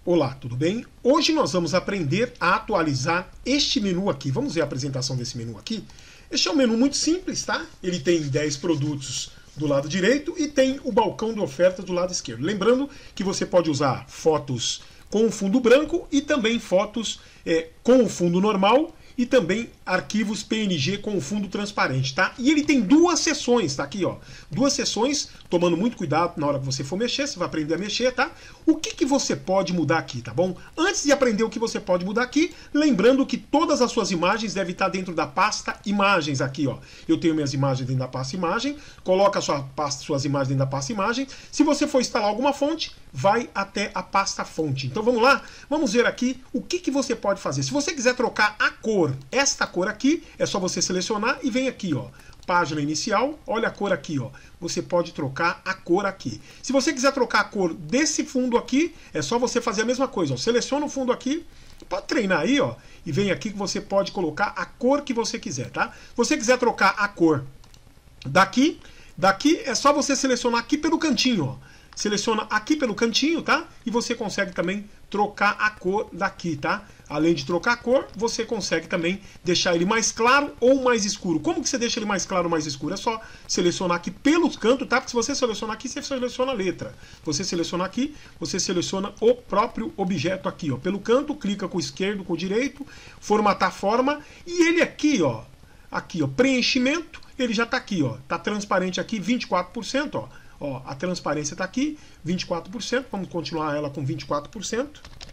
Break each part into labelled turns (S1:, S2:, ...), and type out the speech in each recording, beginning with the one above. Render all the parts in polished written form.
S1: Olá, tudo bem? Hoje nós vamos aprender a atualizar este menu aqui. Vamos ver a apresentação desse menu aqui. Este é um menu muito simples, tá? Ele tem 10 produtos do lado direito e tem o balcão de ofertas do lado esquerdo. Lembrando que você pode usar fotos com o fundo branco e também fotos com o fundo normal e também arquivos PNG com o fundo transparente, tá? E ele tem duas seções, tá aqui, ó. Duas seções, tomando muito cuidado na hora que você for mexer, você vai aprender a mexer, tá? O que você pode mudar aqui, tá bom? Antes de aprender o que você pode mudar aqui, lembrando que todas as suas imagens devem estar dentro da pasta imagens aqui, ó. Eu tenho minhas imagens dentro da pasta imagem, coloca suas imagens dentro da pasta imagem. Se você for instalar alguma fonte, vai até a pasta fonte. Então vamos lá? Vamos ver aqui o que você pode fazer. Se você quiser trocar a cor, esta cor aqui, é só você selecionar e vem aqui, ó. Página inicial, olha a cor aqui, ó. Você pode trocar a cor aqui. Se você quiser trocar a cor desse fundo aqui, é só você fazer a mesma coisa, ó. Seleciona o fundo aqui, pode treinar aí, ó. E vem aqui que você pode colocar a cor que você quiser, tá? Se você quiser trocar a cor daqui é só você selecionar aqui pelo cantinho, ó. Seleciona aqui pelo cantinho, tá? E você consegue também trocar a cor daqui, tá? Além de trocar a cor, você consegue também deixar ele mais claro ou mais escuro. Como que você deixa ele mais claro ou mais escuro? É só selecionar aqui pelos cantos, tá? Porque se você selecionar aqui, você seleciona a letra. Se você selecionar aqui, você seleciona o próprio objeto aqui, ó. Pelo canto, clica com o esquerdo, com o direito, formatar forma. E ele aqui, ó, preenchimento, ele já tá aqui, ó. Tá transparente aqui, 24%, ó. Ó, a transparência está aqui, 24%, vamos continuar ela com 24%,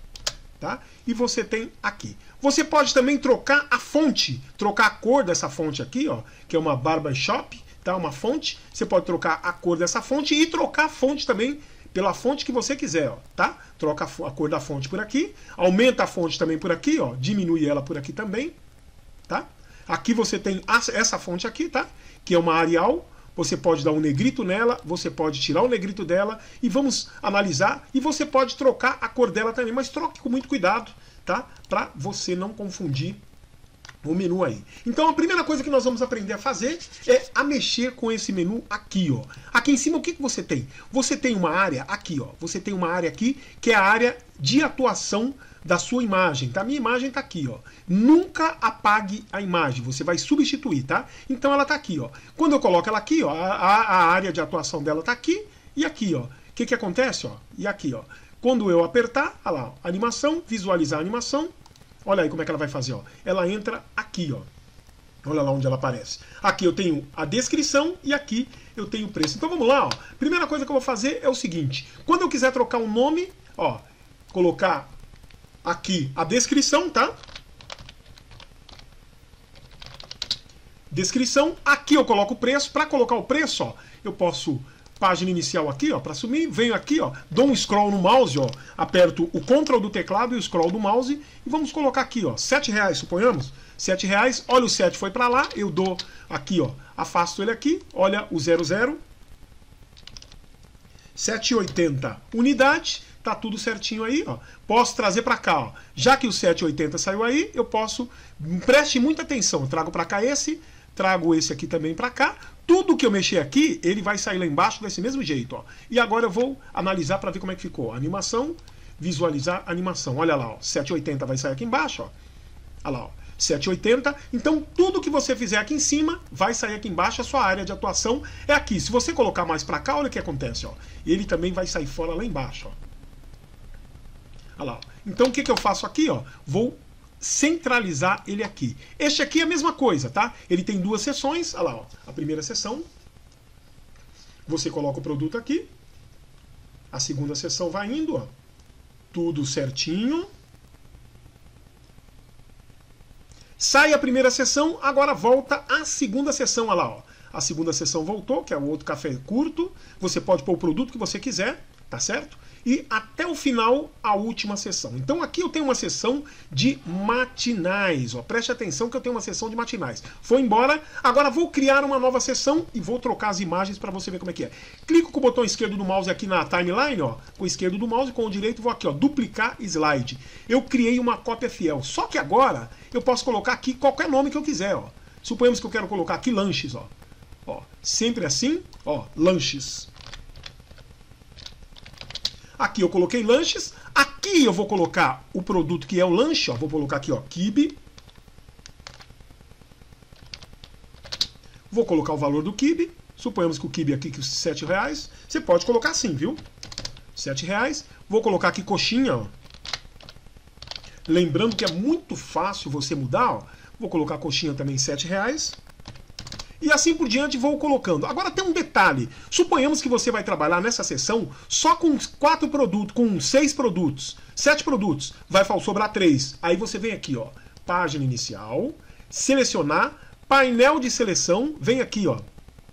S1: tá? E você tem aqui. Você pode também trocar a fonte, trocar a cor dessa fonte aqui, ó, que é uma Barbershop, tá? Uma fonte. Você pode trocar a cor dessa fonte e trocar a fonte também pela fonte que você quiser, ó, tá? Troca a cor da fonte por aqui, aumenta a fonte também por aqui, ó, diminui ela por aqui também, tá? Aqui você tem essa fonte aqui, tá? Que é uma Arial. Você pode dar um negrito nela, você pode tirar o negrito dela e vamos analisar. E você pode trocar a cor dela também, mas troque com muito cuidado, tá? Para você não confundir o menu aí. Então a primeira coisa que nós vamos aprender a fazer é a mexer com esse menu aqui, ó. Aqui em cima o que você tem? Você tem uma área aqui, ó. Você tem uma área aqui que é a área de atuação da sua imagem, tá? Minha imagem tá aqui, ó. Nunca apague a imagem, você vai substituir, tá? Então ela tá aqui, ó. Quando eu coloco ela aqui, ó, a área de atuação dela tá aqui e aqui, ó. O que acontece, ó? E aqui, ó. Quando eu apertar, olha lá, ó, animação, visualizar a animação, olha aí como é que ela vai fazer, ó. Ela entra aqui, ó. Olha lá onde ela aparece. Aqui eu tenho a descrição e aqui eu tenho o preço. Então vamos lá, ó. Primeira coisa que eu vou fazer é o seguinte. Quando eu quiser trocar um nome, ó, colocar aqui a descrição, tá? Descrição. Aqui eu coloco o preço. Para colocar o preço, ó, eu posso... Página inicial aqui, ó, para sumir, venho aqui, ó, dou um scroll no mouse, ó, aperto o Ctrl do teclado e o scroll do mouse e vamos colocar aqui, ó, R$7, suponhamos, R$7, olha o 7 foi para lá, eu dou aqui, ó, afasto ele aqui, olha o 00, 7,80 unidade, tá tudo certinho aí, ó. Posso trazer para cá, ó. Já que o 7,80 saiu aí, eu posso, preste muita atenção, eu trago para cá esse, trago esse aqui também para cá. Tudo que eu mexer aqui, ele vai sair lá embaixo desse mesmo jeito, ó. E agora eu vou analisar para ver como é que ficou. Animação, visualizar animação. Olha lá, ó, 7,80 vai sair aqui embaixo, ó. Olha lá, ó, 7,80. Então tudo que você fizer aqui em cima vai sair aqui embaixo. A sua área de atuação é aqui. Se você colocar mais para cá, olha o que acontece, ó. Ele também vai sair fora lá embaixo, ó. Olha lá, ó. Então o que eu faço aqui, ó? Vou centralizar ele aqui. Este aqui é a mesma coisa, tá? Ele tem duas seções, olha lá, ó. A primeira seção, você coloca o produto aqui, a segunda seção vai indo, ó. Tudo certinho. Sai a primeira seção, agora volta a segunda seção, olha lá, ó. A segunda seção voltou, que é o outro café curto. Você pode pôr o produto que você quiser, tá certo? E até o final, a última sessão. Então aqui eu tenho uma sessão de matinais, ó. Preste atenção que eu tenho uma sessão de matinais. Foi embora, agora vou criar uma nova sessão e vou trocar as imagens para você ver como é que é. Clico com o botão esquerdo do mouse aqui na timeline, ó. Com o esquerdo do mouse, com o direito vou aqui, ó, duplicar slide. Eu criei uma cópia fiel. Só que agora eu posso colocar aqui qualquer nome que eu quiser, ó. Suponhamos que eu quero colocar aqui lanches, ó. Ó, sempre assim, ó, lanches. Aqui eu coloquei lanches. Aqui eu vou colocar o produto que é o lanche, ó. Vou colocar aqui, ó, quibe. Vou colocar o valor do quibe. Suponhamos que o quibe aqui, que os R$7. Você pode colocar assim, viu? R$7. Vou colocar aqui coxinha, ó. Lembrando que é muito fácil você mudar, ó. Vou colocar coxinha também R$7. E assim por diante vou colocando. Agora tem um detalhe. Suponhamos que você vai trabalhar nessa sessão só com 4 produtos, com 6 produtos, 7 produtos. Vai sobrar 3. Aí você vem aqui, ó. Página inicial. Selecionar. Painel de seleção. Vem aqui, ó.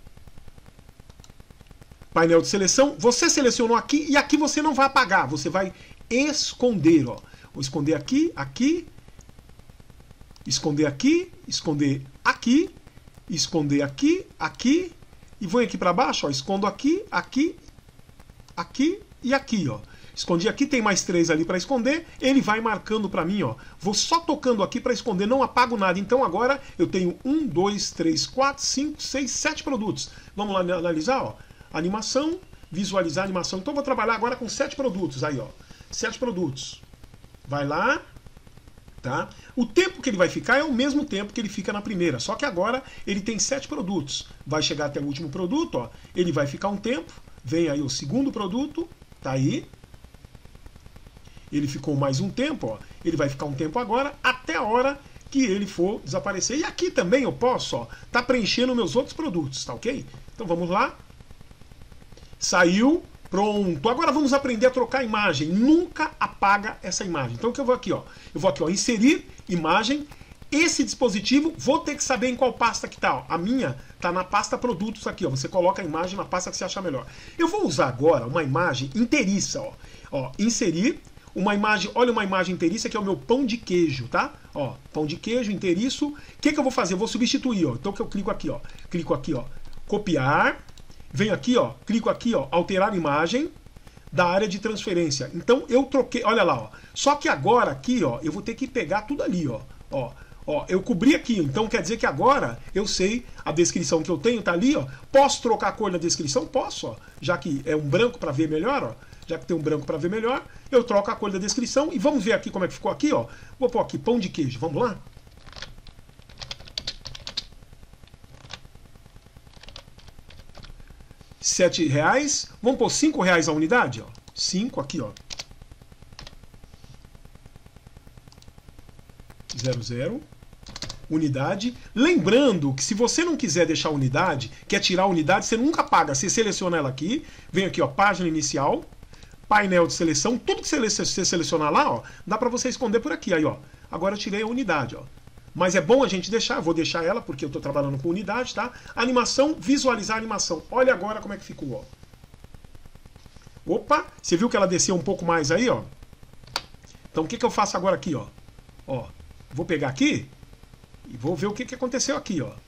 S1: Painel de seleção. Você selecionou aqui e aqui você não vai apagar. Você vai esconder, ó. Vou esconder aqui, aqui. Esconder aqui. Esconder aqui. Esconder aqui, aqui, e vou aqui para baixo, ó, escondo aqui, aqui, aqui e aqui, ó. Escondi aqui, tem mais 3 ali para esconder, ele vai marcando para mim, ó. Vou só tocando aqui para esconder, não apago nada. Então agora eu tenho 1, 2, 3, 4, 5, 6, 7 produtos. Vamos lá analisar, ó. Animação, visualizar animação. Então eu vou trabalhar agora com 7 produtos, aí, ó. 7 produtos. Vai lá. Tá? O tempo que ele vai ficar é o mesmo tempo que ele fica na primeira, só que agora ele tem 7 produtos. Vai chegar até o último produto, ó, ele vai ficar um tempo, vem aí o segundo produto, tá aí. Ele ficou mais um tempo, ó, ele vai ficar um tempo agora, até a hora que ele for desaparecer. E aqui também eu posso, ó, tá preenchendo meus outros produtos, tá ok? Então vamos lá. Saiu. Pronto, agora vamos aprender a trocar a imagem. Nunca apaga essa imagem. Então o que eu vou aqui, ó? Eu vou aqui, ó, inserir imagem. Esse dispositivo, vou ter que saber em qual pasta que tá, ó. A minha tá na pasta produtos aqui, ó. Você coloca a imagem na pasta que você achar melhor. Eu vou usar agora uma imagem inteiriça, ó. Ó, inserir uma imagem, olha uma imagem inteiriça que é o meu pão de queijo, tá? Ó, pão de queijo inteiriço. O que que eu vou fazer? Eu vou substituir, ó. Então que eu clico aqui, ó. Clico aqui, ó. Copiar. Venho aqui, ó, clico aqui, ó, alterar imagem da área de transferência. Então eu troquei, olha lá, ó. Só que agora aqui, ó, eu vou ter que pegar tudo ali, ó. Ó, eu cobri aqui, então quer dizer que agora eu sei a descrição que eu tenho, tá ali, ó. Posso trocar a cor da descrição? Posso, ó. Já que é um branco para ver melhor, ó. Já que tem um branco para ver melhor, eu troco a cor da descrição e vamos ver aqui como é que ficou aqui, ó. Vou pôr aqui pão de queijo, vamos lá? R$7. Vamos pôr R$5 a unidade, ó. 5 aqui, ó. 00. Unidade. Lembrando que se você não quiser deixar a unidade, quer tirar a unidade, você nunca apaga. Você seleciona ela aqui, vem aqui, ó, página inicial, painel de seleção, tudo que você selecionar lá, ó, dá para você esconder por aqui, aí, ó. Agora eu tirei a unidade, ó. Mas é bom a gente deixar, vou deixar ela porque eu estou trabalhando com unidade, tá? Animação, visualizar a animação. Olha agora como é que ficou, ó. Opa, você viu que ela desceu um pouco mais aí, ó? Então o que que eu faço agora aqui, ó? Ó, vou pegar aqui e vou ver o que que aconteceu aqui, ó.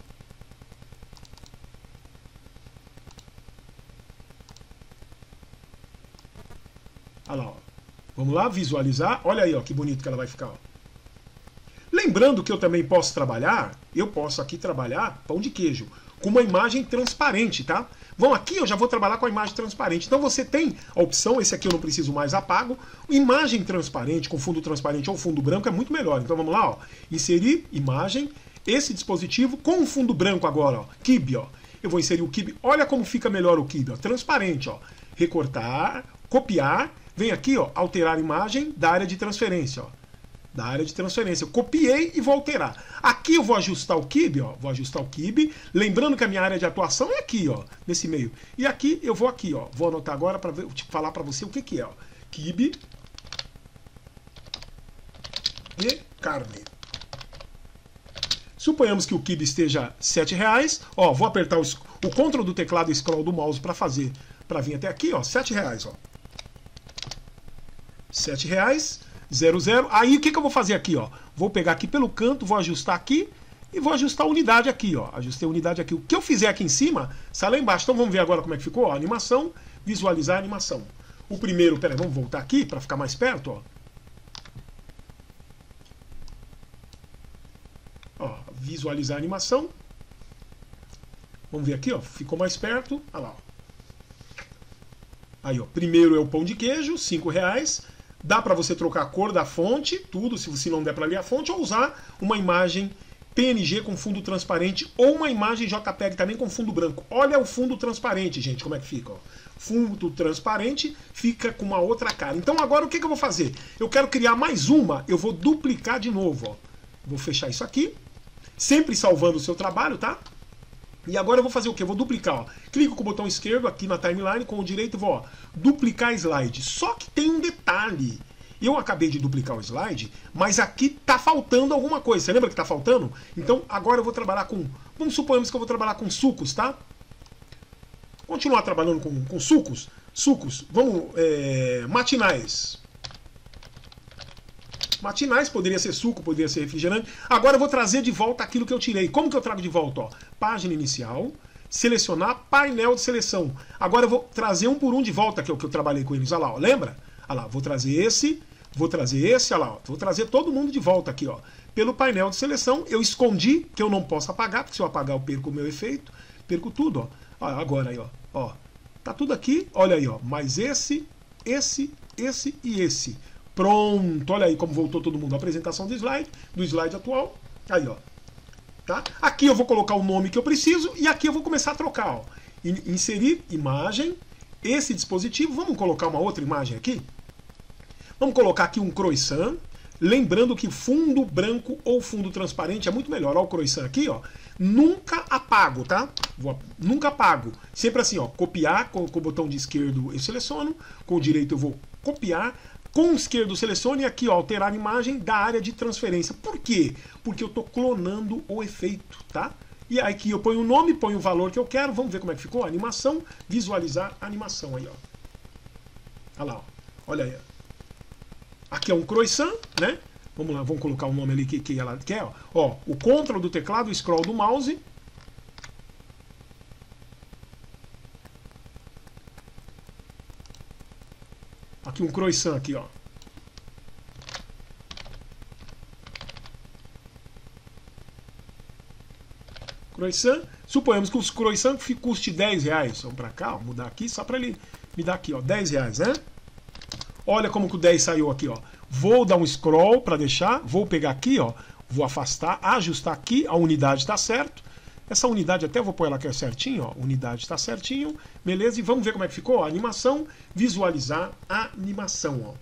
S1: Olha lá, ó. Vamos lá, visualizar. Olha aí, ó, que bonito que ela vai ficar, ó. Lembrando que eu também posso trabalhar, eu posso aqui trabalhar pão de queijo com uma imagem transparente, tá? Vão aqui, eu já vou trabalhar com a imagem transparente. Então você tem a opção, esse aqui eu não preciso mais, apago. Imagem transparente, com fundo transparente ou fundo branco é muito melhor. Então vamos lá, ó. Inserir imagem, esse dispositivo com um fundo branco agora, ó. Kibe, ó. Eu vou inserir o Kibe. Olha como fica melhor o Kibe, ó. Transparente, ó. Recortar, copiar. Vem aqui, ó, alterar imagem da área de transferência, ó. Da área de transferência. Eu copiei e vou alterar. Aqui eu vou ajustar o Kibe, ó. Vou ajustar o Kibe. Lembrando que a minha área de atuação é aqui, ó. Nesse meio. E aqui eu vou aqui, ó. Vou anotar agora para falar para você o que que é, ó. Kibe e carne. Suponhamos que o Kibe esteja R$7. Ó, vou apertar o Ctrl do teclado e scroll do mouse para fazer, para vir até aqui, ó. R$7, ó. R$7. 00. Aí o que eu vou fazer aqui, ó? Vou pegar aqui pelo canto, vou ajustar aqui e vou ajustar a unidade aqui, ó. Ajustei a unidade aqui. O que eu fizer aqui em cima, sai lá embaixo. Então vamos ver agora como é que ficou, ó. Animação, visualizar a animação. O primeiro, peraí, vamos voltar aqui para ficar mais perto, ó. Ó, visualizar a animação. Vamos ver aqui, ó. Ficou mais perto. Olha lá, ó. Aí, ó. Primeiro é o pão de queijo, R$5. Dá para você trocar a cor da fonte, tudo, se não der para ler a fonte, ou usar uma imagem PNG com fundo transparente ou uma imagem JPEG também com fundo branco. Olha o fundo transparente, gente, como é que fica. Ó. Fundo transparente fica com uma outra cara. Então agora o que eu vou fazer? Eu quero criar mais uma, eu vou duplicar de novo. Ó. Vou fechar isso aqui, sempre salvando o seu trabalho, tá? E agora eu vou fazer o quê? Eu vou duplicar. Ó. Clico com o botão esquerdo aqui na timeline, com o direito vou ó, duplicar slide. Só que tem um detalhe. Eu acabei de duplicar o slide, mas aqui tá faltando alguma coisa. Você lembra que tá faltando? Então agora eu vou trabalhar com... Vamos supormos que eu vou trabalhar com sucos, tá? Continuar trabalhando com sucos. Sucos, vamos... matinais. Matinais, poderia ser suco, poderia ser refrigerante. Agora eu vou trazer de volta aquilo que eu tirei. Como que eu trago de volta? Ó, página inicial, selecionar, painel de seleção. Agora eu vou trazer um por um de volta, que é o que eu trabalhei com eles. Olha lá, ó, lembra? Olha lá, vou trazer esse, olha lá, ó, vou trazer todo mundo de volta aqui, ó. Pelo painel de seleção, eu escondi, que eu não posso apagar, porque se eu apagar eu perco o meu efeito, perco tudo, ó. Agora aí, ó. Tá tudo aqui, olha aí, ó. Mais esse e esse. Pronto, olha aí como voltou todo mundo. A apresentação do slide atual. Aí, ó. Tá? Aqui eu vou colocar o nome que eu preciso e aqui eu vou começar a trocar, ó. Inserir imagem, esse dispositivo. Vamos colocar uma outra imagem aqui? Vamos colocar aqui um croissant. Lembrando que fundo branco ou fundo transparente é muito melhor. Olha o croissant aqui, ó. Nunca apago, tá? Nunca apago. Sempre assim, ó. Copiar, com o botão de esquerdo eu seleciono. Com o direito eu vou copiar. Com o esquerdo selecione aqui, ó, alterar a imagem da área de transferência. Por quê? Porque eu estou clonando o efeito, tá? E aí aqui eu ponho o nome, ponho o valor que eu quero. Vamos ver como é que ficou? Animação, visualizar a animação aí, ó. Olha lá, ó. Olha aí. Aqui é um croissant, né? Vamos lá, vamos colocar o nome ali que ela quer, ó. Ó, o Ctrl do teclado, o scroll do mouse. Aqui um croissant aqui, ó. Croissant. Suponhamos que os croissant custe 10 reais. Vamos pra cá, ó, mudar aqui, só pra ele me dar aqui, ó, 10 reais, né? Olha como que o 10 saiu aqui, ó. Vou dar um scroll para deixar, vou pegar aqui, ó, vou afastar, ajustar aqui, a unidade está certo. Essa unidade até eu vou pôr ela aqui certinho, ó. Unidade está certinho, beleza? E vamos ver como é que ficou, ó. Animação, visualizar a animação, ó.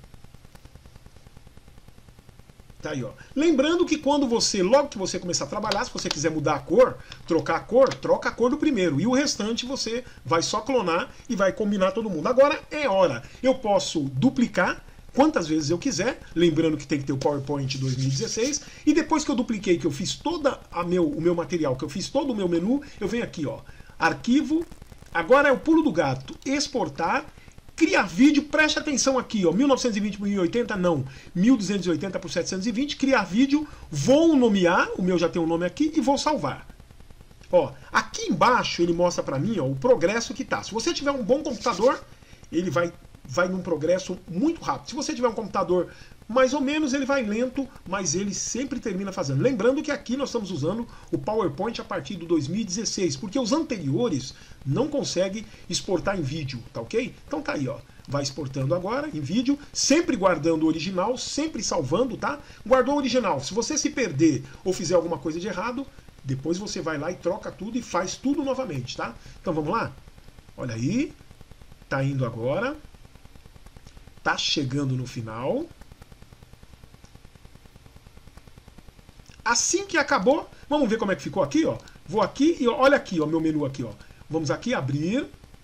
S1: Tá aí, ó. Lembrando que quando você, logo que você começar a trabalhar, se você quiser mudar a cor, trocar a cor, troca a cor do primeiro. E o restante você vai só clonar e vai combinar todo mundo. Agora é hora. Eu posso duplicar quantas vezes eu quiser, lembrando que tem que ter o PowerPoint 2016, e depois que eu dupliquei, que eu fiz todo o meu material, que eu fiz todo o meu menu, eu venho aqui, ó, arquivo, agora é o pulo do gato, exportar, criar vídeo, preste atenção aqui, ó, 1920 por 1080, não, 1280 por 720, criar vídeo, vou nomear, o meu já tem um nome aqui, e vou salvar. Ó, aqui embaixo ele mostra pra mim, ó, o progresso que tá. Se você tiver um bom computador, ele vai num progresso muito rápido. Se você tiver um computador mais ou menos, ele vai lento, mas ele sempre termina fazendo. Lembrando que aqui nós estamos usando o PowerPoint a partir do 2016, porque os anteriores não conseguem exportar em vídeo, tá ok? Então tá aí, ó. Vai exportando agora em vídeo, sempre guardando o original, sempre salvando, tá? Guardou o original. Se você se perder ou fizer alguma coisa de errado, depois você vai lá e troca tudo e faz tudo novamente, tá? Então vamos lá? Olha aí. Tá indo agora. Tá chegando no final. Assim que acabou, vamos ver como é que ficou aqui, ó. Vou aqui e olha aqui, ó, meu menu aqui, ó. Vamos aqui abrir.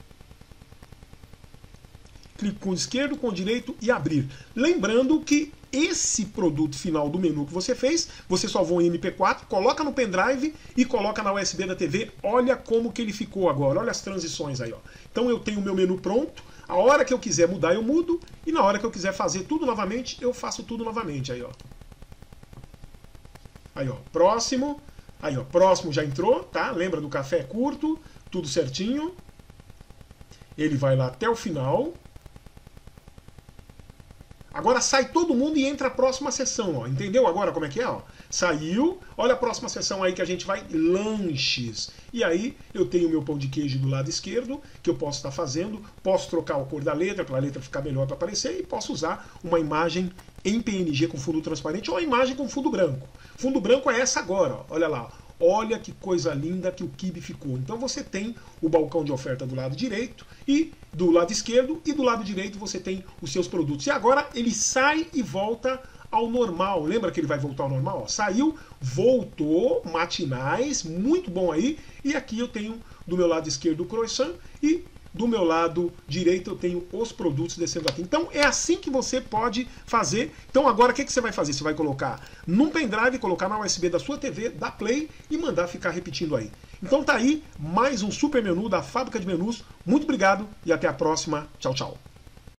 S1: Clico com o esquerdo, com o direito e abrir. Lembrando que esse produto final do menu que você fez, você salvou em MP4, coloca no pendrive e coloca na USB da TV. Olha como que ele ficou agora. Olha as transições aí, ó. Então eu tenho o meu menu pronto. A hora que eu quiser mudar, eu mudo. E na hora que eu quiser fazer tudo novamente, eu faço tudo novamente. Aí, ó. Aí, ó. Próximo. Aí, ó. Próximo já entrou, tá? Lembra do café curto. Tudo certinho. Ele vai lá até o final. Agora sai todo mundo e entra a próxima sessão, ó. Entendeu agora como é que é, ó? Saiu, olha a próxima sessão aí que a gente vai, lanches. E aí eu tenho o meu pão de queijo do lado esquerdo, que eu posso estar fazendo, posso trocar a cor da letra, para a letra ficar melhor para aparecer, e posso usar uma imagem em PNG com fundo transparente ou a imagem com fundo branco. Fundo branco é essa agora, ó. Olha lá, ó. Olha que coisa linda que o Quibi ficou. Então você tem o balcão de oferta do lado direito e do lado esquerdo, e do lado direito você tem os seus produtos. E agora ele sai e volta ao normal. Lembra que ele vai voltar ao normal? Ó, saiu, voltou, matinais, muito bom aí. E aqui eu tenho do meu lado esquerdo o croissant e do meu lado direito eu tenho os produtos descendo aqui. Então é assim que você pode fazer. Então agora o que você vai fazer? Você vai colocar num pendrive, colocar na USB da sua TV, dar play e mandar ficar repetindo aí. Então tá aí mais um super menu da Fábrica de Menus. Muito obrigado e até a próxima. Tchau, tchau.